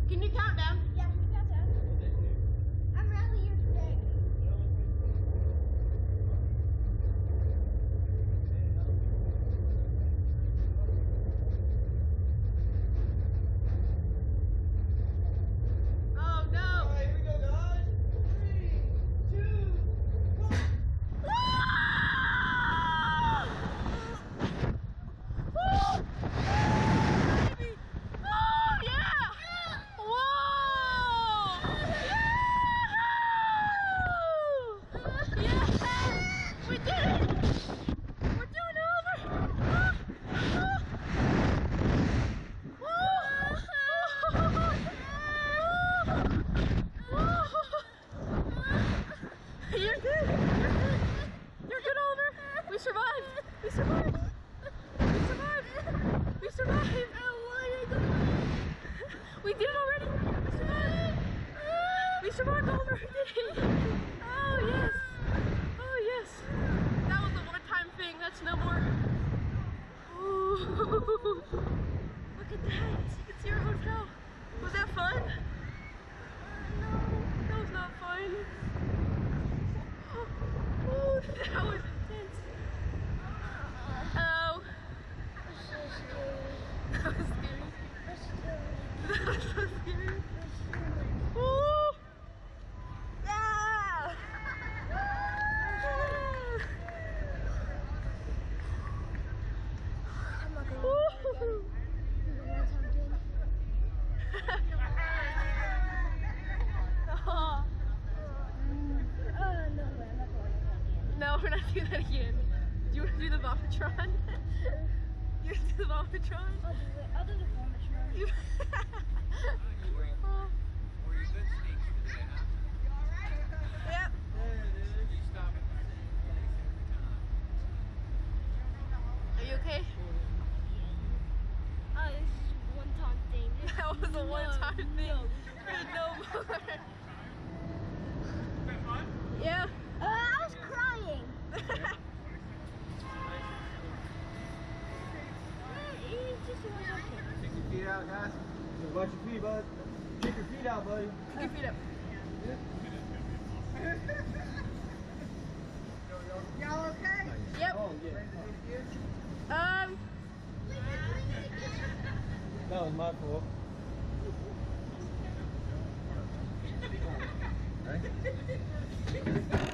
Can you count down? Yeah, can you count down? I'm rally here today. Oh no! Alright, here we go, guys. 3, 2, 1. You're good. You're good, Oliver. We survived. We survived. We survived. We survived. We did it already. We survived. We survived, Oliver. We did it. Oh yes. Oh yes. That was a one-time thing. That's no more. Ooh. Look at that. It's your hotel. Was that fun? No, that was not fun. Oh, that was intense. Oh. That was scary. That was so scary. Ooh. Yeah. Woo. No, we're not doing that again. Do you want to do the Vomitron? You want to do the Vomitron? I'll do the Vomitron. Yep. Are you okay? Oh, this is a one-time thing. That was a one-time thing. No more. Yeah. I was crying. Kick your feet out, guys. Watch your feet, bud. Kick your feet out, buddy. Kick your feet up. Y'all okay? Yep. Oh, yeah. That was my fault. Right?